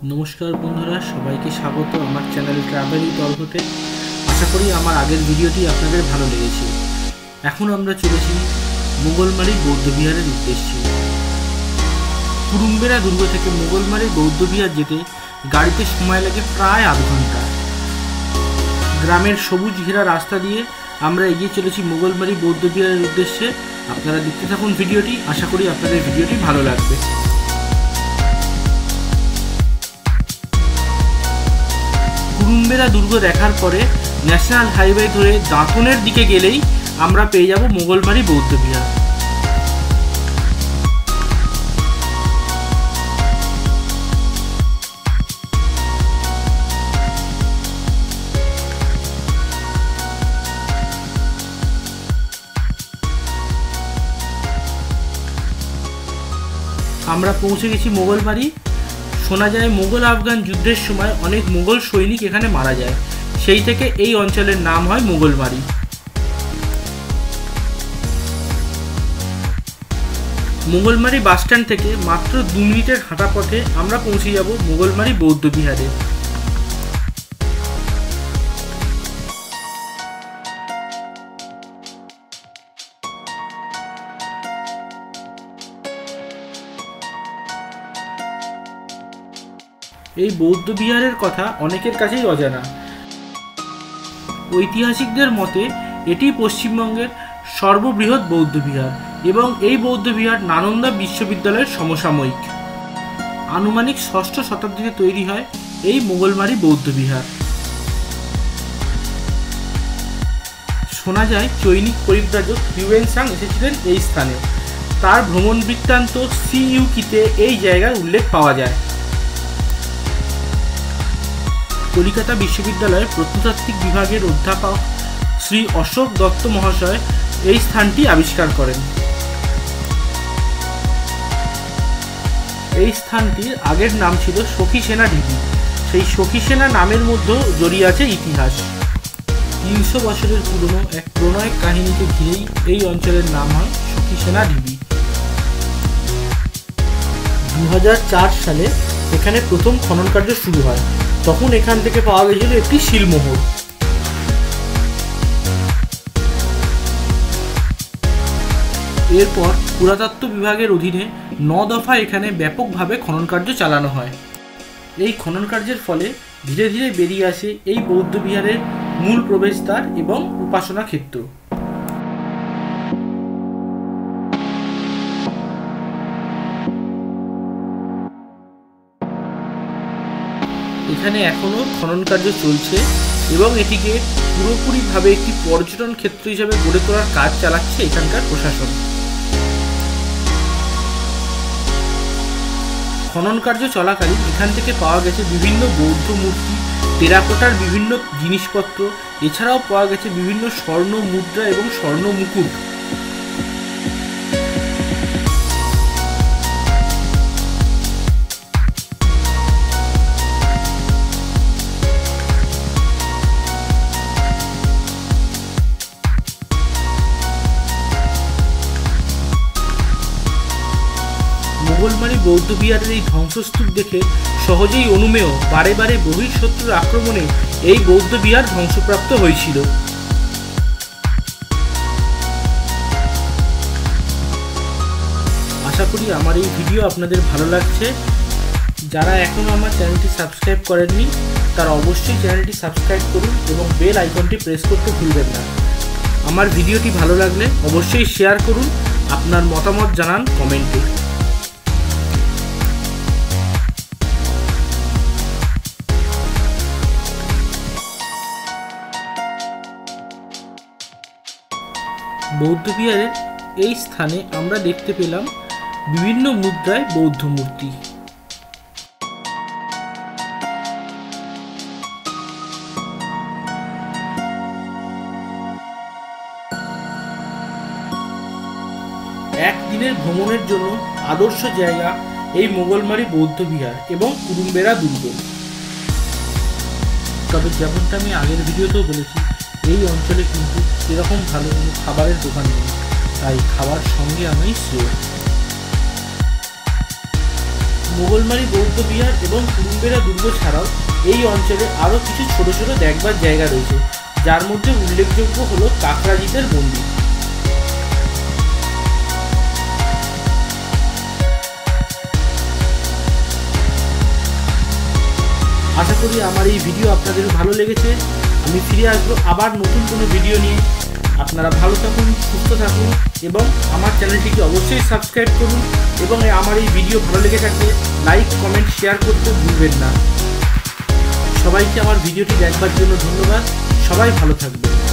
नमस्कार बंधुरा सबाइके स्वागत आमार चैनल ट्रैवल विथ अर्घते। आशा करी आमार आगेर भिडियोटी आपनादेर भालो लेगेछे। एखन आमरा चलेछि मोगलमारी बौद्ध बिहारेर उद्देश्ये। कुरुम्बेरा दुर्ग थेके मोगलमारी बौद्ध बिहार जेते गाड़ीते समय लागे प्राय आध घंटा। ग्रामेर सबुज घेरा रास्ता दिए आमरा एगिये चलेछि मोगलमारी बौद्ध बिहारेर उद्देश्ये। आपनारा देखते थाकुन भिडियोटी। आशा करी आपनादेर भिडियोटी भालो लागबे। कुरुम्बेरा दुर्ग देखार परे न्याशनल हाईवे धरे दाँतनेर दिके गेलेई आमरा पेये जाबो मोगलमारी बौद्ध बिहार। आमरा पौঁছে গেছি মোগলমারি। শোনা যায় মোগল আফগান যুদ্ধের সময় অনেক মোগল সৈনিক এখানে মারা যায়, সেই থেকে এই অঞ্চলের নাম হয় মোগলমারি। মোগলমারি বাস স্ট্যান্ড থেকে মাত্র 2 মিনিটের হাঁটা পথে আমরা পৌঁছে যাব মোগলমারি বৌদ্ধ বিহারে। এই বৌদ্ধ বিহারের কথা অনেকের কাছেই অজানা। ঐতিহাসিকদের মতে এটি পশ্চিমবঙ্গের সর্ববৃহৎ বৌদ্ধ বিহার এবং এই বৌদ্ধ বিহার নালন্দা বিশ্ববিদ্যালয়ের সমসাময়িক। আনুমানিক ৬ষ্ঠ শতাব্দীতে তৈরি হয় এই মোগলমারি বৌদ্ধ বিহার। শোনা যায় চৈনিক পরিব্রাজক হিউয়েন সাং এসেছিলেন এই স্থানে। তার ভ্রমণ বৃত্তান্ত সিইউকিতে এই জায়গার উল্লেখ পাওয়া যায়। কলিকাতা বিশ্ববিদ্যালয়ের প্রত্নতাত্ত্বিক বিভাগের অধ্যাপক শ্রী অশোক দত্ত মহাশয় এই স্থানটি আবিষ্কার করেন। এই স্থানটির আগের নাম ছিল সখীসেনা ঢিবি। সেই সখীসেনা নামের মধ্যেও জড়িয়ে আছে ইতিহাস। ৩০০ বছরের পুরনো এক প্রণয় কাহিনীকে ঘিরেই এই অঞ্চলের নাম হয় সখীসেনা ঢিবি। ২০০৪ সালে এখানে প্রথম খনন কার্য শুরু হয়। তখন এখান থেকে পাওয়া গেছিল একটি শিলমোহর। এরপর পুরাতত্ত্ব বিভাগের অধীনে ৯ দফা এখানে ব্যাপকভাবে খনন কার্য চালানো হয়। এই খনন কার্যের ফলে ধীরে ধীরে বেরিয়ে আসে এই বৌদ্ধ বিহারের মূল প্রবেশদ্বার এবং উপাসনা ক্ষেত্র। এখানে এখনও খনন কার্য চলছে এবং এটিকে পুরোপুরিভাবে একটি পর্যটন ক্ষেত্র হিসেবে গড়ে তোলার কাজ চালাচ্ছে এখানকার প্রশাসন। খনন কার্য চলাকালীন এখান থেকে পাওয়া গেছে বিভিন্ন বৌদ্ধ মূর্তি, টেরাকোটার বিভিন্ন জিনিসপত্র, এছাড়াও পাওয়া গেছে বিভিন্ন স্বর্ণ মুদ্রা এবং স্বর্ণ মুকুট। মোগলমারি বৌদ্ধ বিহারের এই ধ্বংসস্তূপ দেখে সহজেই অনুমেয় বারে বারে বহিঃশত্রুর আক্রমণে এই বৌদ্ধ বিহার ধ্বংসপ্রাপ্ত হয়েছিল। আশা করি আমার এই ভিডিও আপনাদের ভালো লাগছে। যারা এখনও আমার চ্যানেলটি সাবস্ক্রাইব করেননি তারা অবশ্যই চ্যানেলটি সাবস্ক্রাইব করুন এবং বেল আইকনটি প্রেস করতে ভুলবেন না। আমার ভিডিওটি ভালো লাগলে অবশ্যই শেয়ার করুন, আপনার মতামত জানান কমেন্টে। বৌদ্ধ বিহারের এই স্থানে আমরা দেখতে পেলাম বিভিন্ন মুদ্রায় বৌদ্ধ মূর্তি। একদিনের ভ্রমণের জন্য আদর্শ জায়গা এই মোগলমারি বৌদ্ধ বিহার এবং কুরুম্বেরা দুর্গ। তবে যেমনটা আমি আগের ভিডিওতেও বলেছি, এই অঞ্চলে কিন্তু সেরকম ভালো কোনো খাবারের দোকান নেই, তাই খাবার সঙ্গে আমি শ্রেয়। মোগলমারি বৌদ্ধবিহার এবং কুরুম্বেরা দুর্গ ছাড়াও এই অঞ্চলে আরও কিছু ছোট ছোট দেখবার জায়গা রয়েছে, যার মধ্যে উল্লেখযোগ্য হল কাকরাজিতের মন্দির। আশা করি আমার এই ভিডিও আপনাদের ভালো লেগেছে। আমি ফিরে আসবো আবার নতুন কোনো ভিডিও নিয়ে। আপনারা ভালো থাকুন, সুস্থ থাকুন এবং আমার চ্যানেলটিকে অবশ্যই সাবস্ক্রাইব করুন এবং আমার এই ভিডিও ভালো লেগে থাকলে লাইক, কমেন্ট, শেয়ার করতে ভুলবেন না। সবাইকে আমার ভিডিওটি দেখবার জন্য ধন্যবাদ। সবাই ভালো থাকবেন।